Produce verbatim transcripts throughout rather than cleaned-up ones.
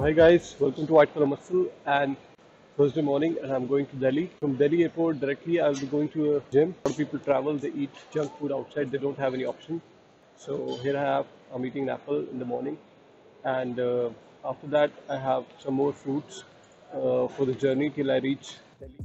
Hi guys, welcome to White Collar Muscle and Thursday morning and I'm going to Delhi. From Delhi airport directly I'll be going to a gym. A lot of people travel, they eat junk food outside, they don't have any option. So here I have, I'm eating an apple in the morning and uh, after that I have some more fruits uh, for the journey till I reach Delhi.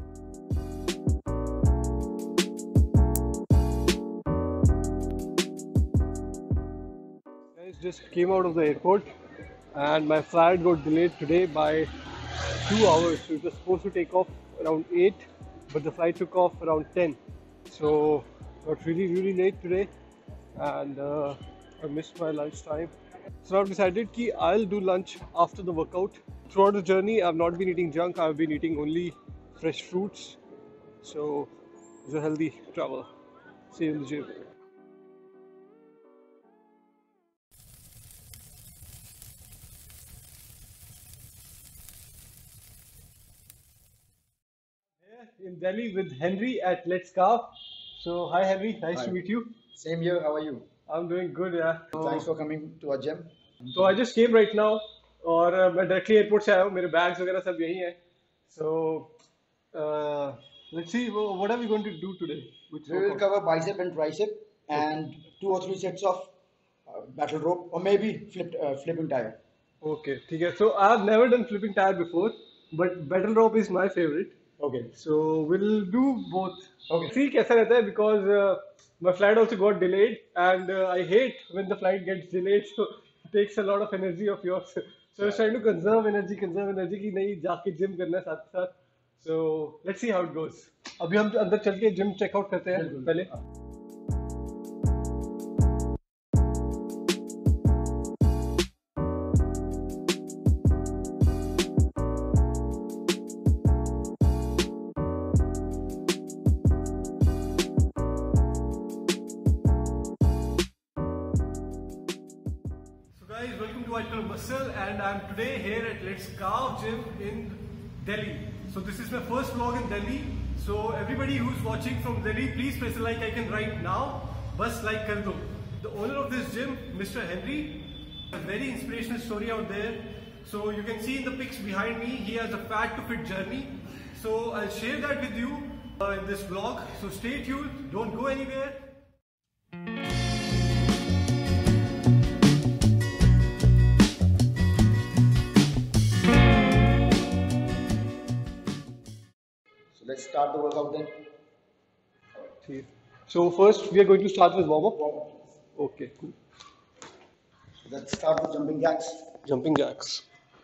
Guys, just came out of the airport and my flight got delayed today by two hours. So it was supposed to take off around eight, but the flight took off around ten. So got really really late today, and uh, I missed my lunch time. So now I've decided that I'll do lunch after the workout. Throughout the journey, I've not been eating junk. I've been eating only fresh fruits. So it's a healthy travel. See you in the gym. In Delhi with Henry at Let's Carve. So hi Henry, nice Hi. to meet you. Same here. How are you? I'm doing good, yeah. Thanks for coming to our gym. So I just came right now और uh, मैं directly airport से आया हूँ मेरे bags वगैरह सब यही हैं so uh, let's see what are we going to do today. Which We will cover bicep and tricep and two or three sets of uh, battle rope or maybe flipped uh, flipping tire. Okay, ठीक है. So I've never done flipping tire before, but battle rope is my favorite. Okay. So we'll do both. Okay. See कैसा रहता है because uh, my flight also got delayed and uh, I hate when the flight gets delayed. So it takes a lot of energy of yours. So I was trying to conserve energy, conserve energy कि नहीं जाके gym करना है साथ साथ. So let's see how it goes. अभी हम अंदर चल के gym check out करते हैं पहले. Guys, welcome to White Collar Muscle and I'm today here at Let's Carve Gym in Delhi. So this is my first vlog in Delhi. So everybody who's watching from Delhi, please press the like icon right now. Bus like kar do. The owner of this gym, Mister Henry, a very inspirational story out there. So you can see in the pics behind me, he has a fat to fit journey. So I'll share that with you uh, in this vlog. So stay tuned, don't go anywhere. Let's start the workout then. So first we are going to start with warm up. Okay, cool. Let's start with jumping jacks. Jumping jacks.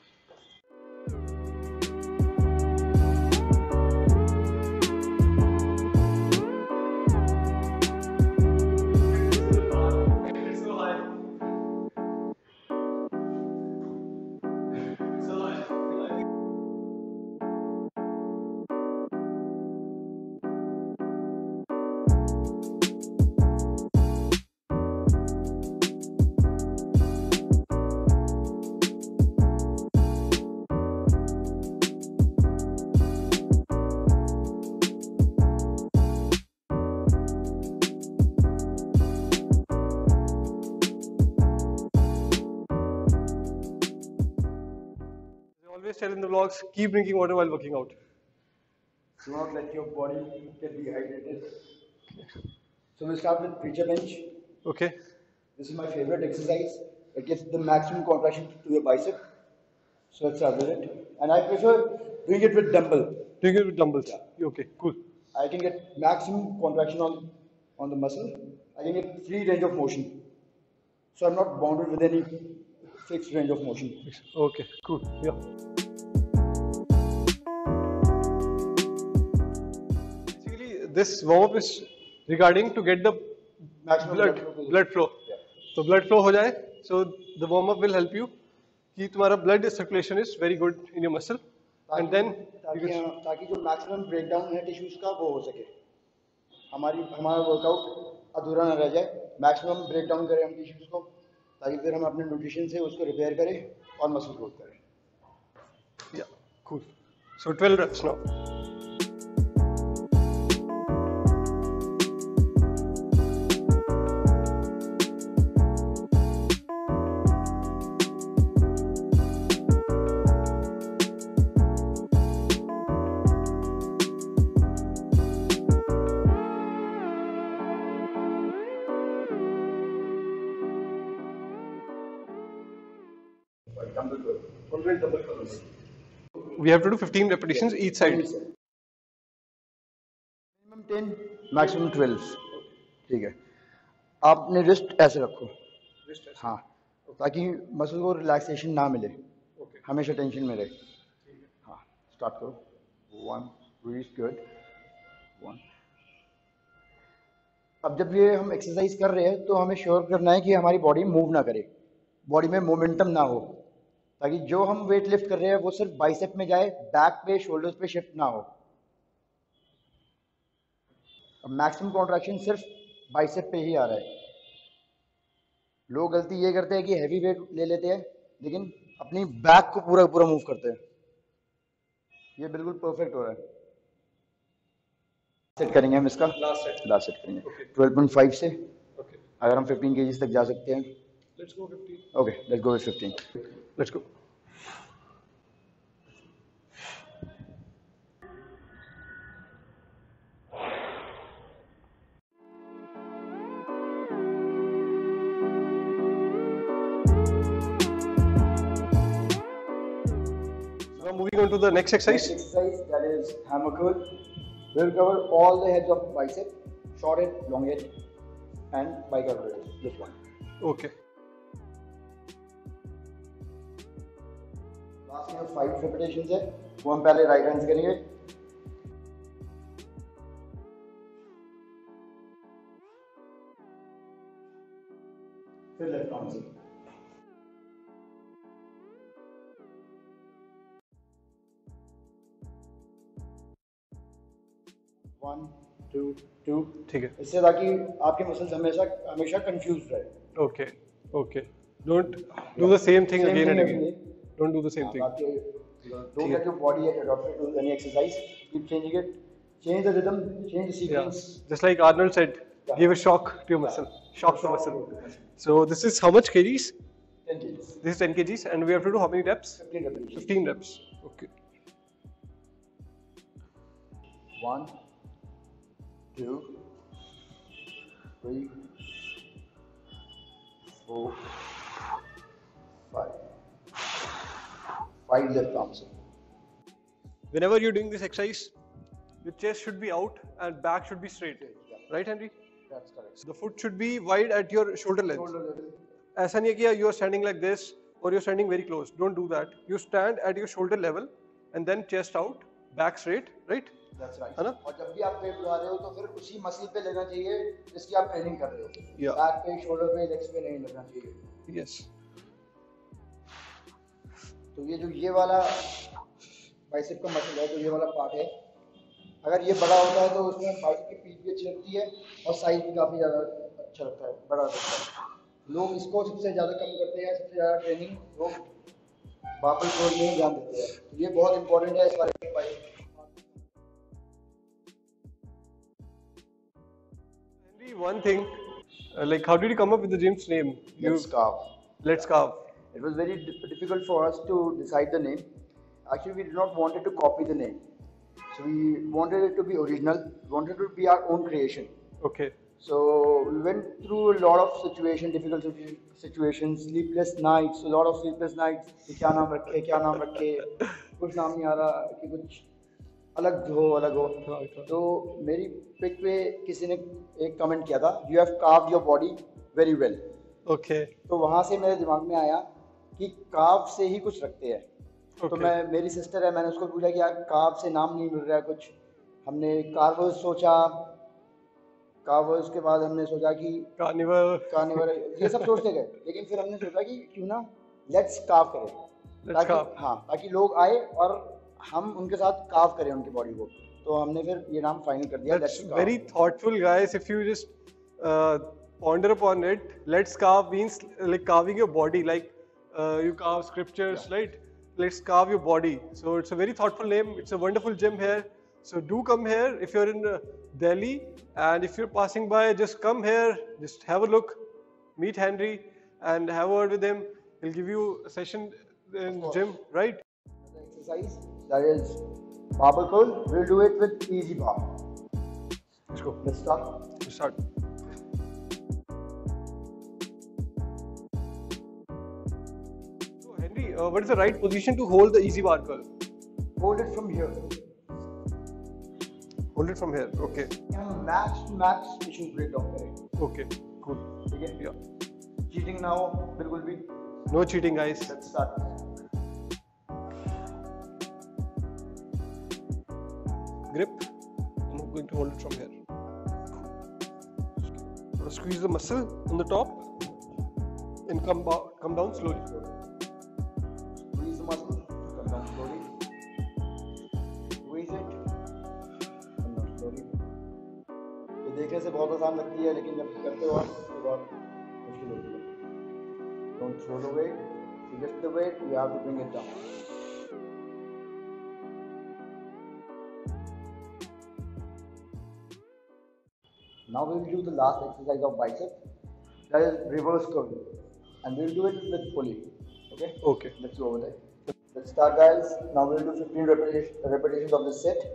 Always tell in the vlogs, keep drinking water while working out. Do not let your body get dehydrated. So we'll start with preacher bench. Okay. This is my favorite exercise. It gives the maximum contraction to your bicep. So let's start with it. And I prefer doing it with dumbbell. Doing it with dumbbells. Yeah. Okay, cool. I can get maximum contraction on, on the muscle. I can get free range of motion. So I'm not bounded with any fixed range of motion. Okay, cool. Yeah. Basically, this warm-up is regarding to get the Maximum blood blood, blood flow. Yeah. So blood flow हो जाए. So the warm-up will help you कि तुम्हारा blood circulation is very good in your muscle. And then ताकि ताकि जो maximum breakdown है tissues का वो हो सके. हमारी हमारा workout अधूरा ना रह जाए. Maximum breakdown करें हम tissues को ताकि फिर हम अपने nutrition से उसको repair करें और muscle growth करें. Yeah, cool. So twelve reps now. dumbbell curl. Alternate double curls. We have to do fifteen repetitions Yes. each side. Minimum ten maximum twelve ठीक है आपने रिस्ट ऐसे रखो हाँ ताकि मसल को रिलैक्सेशन ना मिले हमेशा टेंशन में रहे हाँ स्टार्ट करो वन ब्रीथ गुड वन अब जब ये हम एक्सरसाइज कर रहे हैं तो हमें श्योर करना है कि हमारी बॉडी मूव ना करे बॉडी में मोमेंटम ना हो ताकि जो हम वेट लिफ्ट कर रहे हैं वो सिर्फ बाइसेप में जाए बैक पे शोल्डर्स पे शिफ्ट ना हो अब मैक्सिमम कॉन्ट्रैक्शन सिर्फ बाइसेप पे ही आ रहा है लोग गलती ये करते हैं कि हैवी वेट ले लेते हैं लेकिन अपनी बैक को पूरा पूरा मूव करते हैं ये बिल्कुल परफेक्ट हो रहा है सेट करेंगे हम इसका लास्ट सेट लास्ट सेट करेंगे ट्वेल्व पॉइंट फाइव से Okay. अगर हम फिफ्टीन केजीज तक जा सकते हैं Let's go fifteen. Okay let's go with fifteen Let's go. Now moving on to the next exercise. Next exercise that is hammer curl. We'll cover all the heads of bicep, short head, long head, and bicarb head. This one. Okay. Last में five repetitions है वो हम पहले right hand से करेंगे फिर left arm से one two two ठीक है. इससे ताकि आपके मसल्स हमेशा हमेशा कंफ्यूज रहे Okay. Okay. Don't do the same thing Same again thing and every again. day. Don't do the same thing. ताकि don't let your body get adopted to any exercise keep changing it change the rhythm change the Yeah. sequence Just like Arnold said, Yeah. give a shock to your muscle. Shock the muscle. So this is how much kgs? ten kgs This is ten kgs, and we have to do how many reps? fifteen repetitions fifteen reps. Okay. one two three four five five left arms Whenever you're doing this exercise, your chest should be out and back should be straight. Yeah. Right, Henry? that's correct So the foot should be wide at your shoulder length. shoulder level ऐसा नहीं है कि you are standing like this or you're standing very close. Don't do that. You stand at your shoulder level and then chest out, back straight, right? that's right है ना? और जब भी आप वेट उठा रहे हो तो फिर उसी मसल पे लेना चाहिए जिसकी आप ट्रेनिंग कर रहे हो Yeah. बैक पे शोल्डर पे लेग्स पे नहीं लगना चाहिए Yes. तो ये जो ये वाला बाइसेप का मसल है जो ये वाला पार्ट है अगर ये बड़ा होता है तो उसमें बाइसेप की पीठ भी अच्छी लगती है और साइज भी काफ़ी ज़्यादा अच्छा लगता है बड़ा लगता है लोग इसको सबसे ज़्यादा कम करते हैं सबसे ज़्यादा ट्रेनिंग लोग बाबल कोड में ही ध्यान देते हैं तो ये बहुत इंपॉर्टेंट है इस बारे में bicep Henry, one thing, uh, like how did you come up with the gym's name? You, Let's carve. Let's Carve. It was very di- difficult for us to decide the name. Actually, we did not wanted to copy the name. So we wanted it to be original. We wanted it to be our own creation. Okay. So we went through a lot of situation, difficult situ- situations, sleepless nights, a lot of sleepless nights. कि क्या नाम रखे, क्या नाम रखे, कुछ नाम नहीं आ रहा, कि कुछ अलग हो, अलग हो. तो मेरी पिक पे किसी ने एक कमेंट किया था, you have carved your body very well. Okay. तो वहाँ से मेरे दिमाग में आया कि कार्व से ही कुछ रखते हैं. तो Okay. मैं मेरी सिस्टर है मैंने उसको पूछा कि यार कार्व से नाम नहीं मिल रहा है कुछ हमने कार्वर्स सोचा कार्वर्स के बाद हमने सोचा कि Carnival. कार्निवल ये सब सोचते गए लेकिन फिर हमने सोचा कि क्यों ना लेट्स कार्व करें Let's ताकि carve. हाँ ताकि लोग आए और हम उनके साथ कार्व करें उनकी बॉडी को तो हमने फिर ये नाम फाइनल कर दिया That's Let's Carve. very thoughtful, guys. If you just uh, ponder upon it, let's carve means like carving your body, like uh, you carve scriptures, Yeah. right? Let's carve your body. So it's a very thoughtful name. It's a wonderful gym here. So do come here if you're in uh, Delhi, and if you're passing by, just come here, just have a look, meet Henry, and have a word with him. He'll give you a session in course. gym, right? The exercise that is barbell curl. We'll do it with easy bar. Let's go. Let's start. Let's start. So Henry, uh, what is the right position to hold the easy bar curl? Hold it from here. Hold it from here. Okay. हम max to max issues break down करें. Okay. Cool. ठीक है? Yeah. Cheating ना हो बिल्कुल भी. No cheating, guys. Let's start. Grip. I'm going to hold it from here. Squeeze the muscle on the top and come, come down slowly. Squeeze the muscle, come down slowly. Squeeze it, come down slowly. ये देखने से बहुत आसान लगती है, लेकिन जब करते हो आप तो बहुत मुश्किल होती है. Don't throw the weight. You lift the weight. You have to bring it down. Now we will do the last exercise of bicep, that is reverse curl, and we will do it with pulley. Okay? Okay. Let's go over there. Let's start, guys. Now we will do fifteen repetitions, repetitions of this set.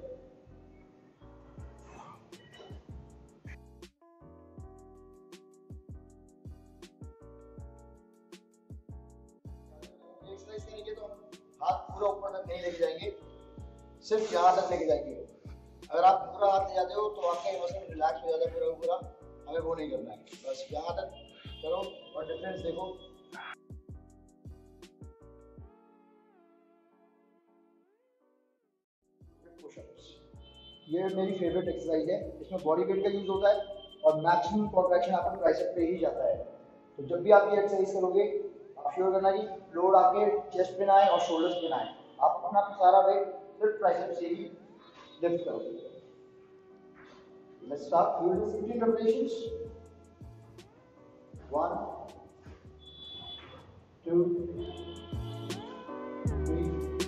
Exercise करेंगे तो हाथ पूरा ऊपर तक नहीं लेके जाएंगे, सिर्फ यहाँ तक लेके जाएंगे. अगर आप पूरा हाथ ले जाते हो तो आपका ये मसल रिलैक्स हो जाता है पूरा पूरा. हमें वो नहीं करना है, बस यहाँ तक करो और डिफरेंस देखो. पुशअप्स, ये मेरी फेवरेट एक्सरसाइज है. इसमें बॉडी वेट का यूज होता है और मैक्सिमम कॉन्ट्रैक्शन आपका ट्राइसेप पे ही जाता है. तो जब भी आप ये एक्सरसाइज करोगे, आप श्योर करना कि लोड आके चेस्ट पे ना आए और शोल्डर्स पे ना आए. आप अपना सारा वेट सिर्फ ट्राइसेप से ही lift करोगे. Let's start. We will do fifteen repetitions. One, two, three.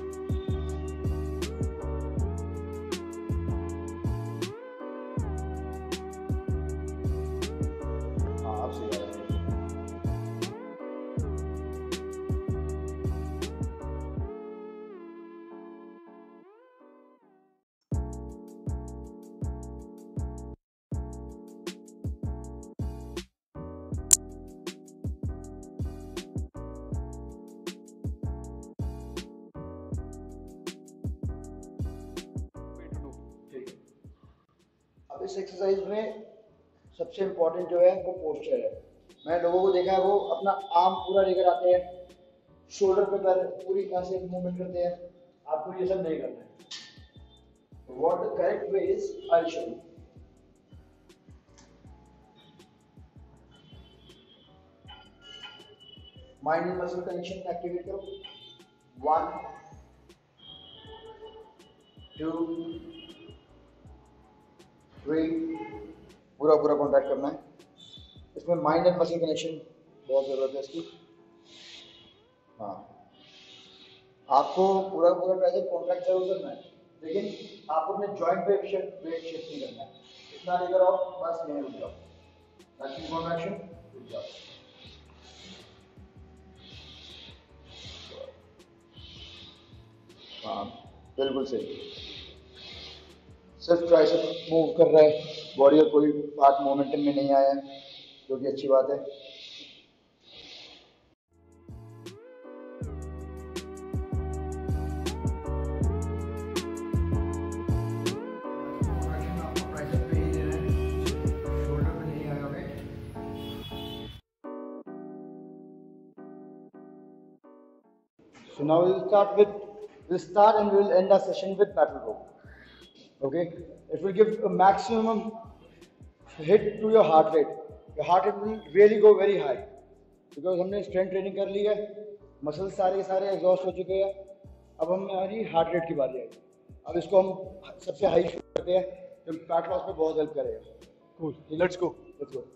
हाँ, आप सही आ रहे हैं. अब इस एक्सरसाइज में सबसे इम्पोर्टेंट जो है वो पोस्चर है. मैंने लोगों को देखा है वो अपना आर्म पूरा लेकर आते हैं, शोल्डर पे पैर पूरी तरह से मूवमेंट करते हैं. आपको ये सब नहीं करना है. What the correct way is, I will show you. Mind and muscle connection activate करो. One, two, three. पूरा पूरा कॉन्टैक्ट करना है. इसमें माइंड एंड मसल कनेक्शन बहुत ज़रूरत है इसकी. हाँ, आपको पूरा पूरा ट्राइसेप कॉन्ट्रैक्ट जरूर करना है, लेकिन आपको अपने जॉइंट पे शिफ्ट वेट शिफ्ट नहीं करना है. इतना लेकर आओ, बस यहीं रुक जाओ. मैक्सिमम कॉन्ट्रैक्शन, रुक जाओ. हाँ, बिल्कुल सही. सिर्फ ट्राइसेप मूव कर रहा है, बॉडी का कोई पार्ट मोमेंटम में नहीं आया है, जो कि अच्छी बात है. So now we'll start with we'll start and we'll end our session with battle rope. Okay, it will give a maximum hit to your heart rate. Your heart rate will really go very high because हमने strength training कर ली है, muscles सारे के सारे exhaust हो चुके हैं. अब हमारी हार्ट रेट की बारी आई. अब इसको हम सबसे हाई करते हैं जो फैट लॉस में बहुत हेल्प करेगा. Cool. Let's go. Let's go.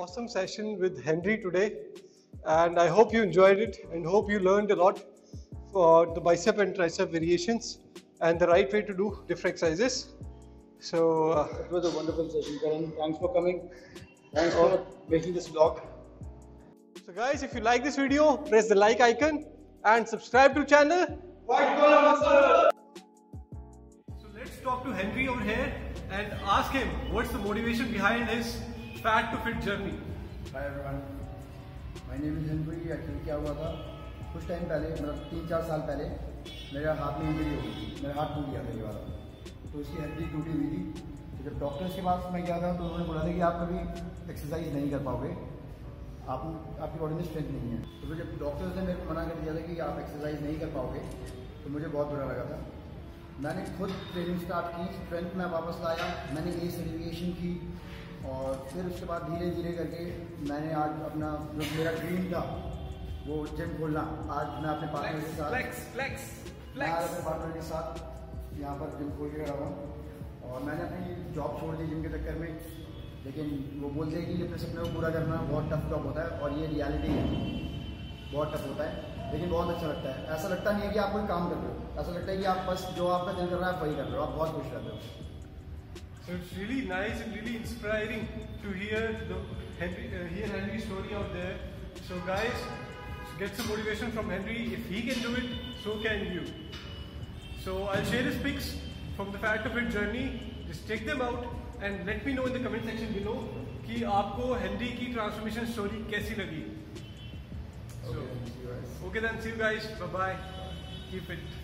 awesome session with Henry today, and I hope you enjoyed it and hope you learned a lot for the bicep and tricep variations and the right way to do different exercises. So uh, it was a wonderful session, Karan. Thanks for coming. Thanks for making this vlog. So guys, if you like this video, press the like icon and subscribe to channel White Collar Muscle. So let's talk to Henry over here and ask him what's the motivation behind his fat to fit journey. Hi everyone, my name is Henry. Actually क्या हुआ था कुछ time पहले, मतलब तीन चार साल पहले मेरे हाथ में इंजरी हो गई थी. मेरा हाथ टूट गया था ये वाला, तो उसकी हड्डी टूटी हुई थी. तो जब डॉक्टर्स के पास मैं गया था तो उन्होंने बोला था कि आप कभी एक्सरसाइज नहीं कर पाओगे, आप आपकी बॉडी में स्ट्रेंथ नहीं है. तो फिर जब डॉक्टर्स ने मेरे को मना कर दिया था कि आप एक्सरसाइज नहीं कर पाओगे, तो मुझे बहुत बुरा लगा था. मैंने खुद ट्रेनिंग स्टार्ट की, स्ट्रेंथ में वापस लाया, मैंने ए सर्टिफिकेशन की और फिर उसके बाद धीरे धीरे करके मैंने आज अपना जो मेरा ड्रीम था वो जिम खोलना, आज मैं अपने पार्टनर के साथ फ्लेक्स, फ्लेक्स, मैं आज अपने पार्टनर के साथ यहाँ पर जिम खोल के खड़ा हूँ. और मैंने अपनी जॉब छोड़ दी जिम के चक्कर में, लेकिन वो बोलते हैं कि अपने सपने को पूरा करना बहुत टफ जॉब होता है और ये रियलिटी है, बहुत टफ होता है, लेकिन बहुत अच्छा लगता है. ऐसा लगता नहीं है कि आप कोई काम कर रहे हो, ऐसा लगता है कि आप बस जो आपका दिल कर रहा है आप वही कर रहे हो, आप बहुत खुश रहते हो. So it's really nice and really inspiring to hear the Henry, uh, hear Henry's story out there. So guys, get some motivation from Henry. If he can do it, so can you. So I'll share his pics from the Fat to Fit journey. Just check them out and let me know in the comment section below कि आपको Henry की transformation story कैसी लगी. So, Okay, see you guys. okay then, see you guys. Bye bye. Keep it.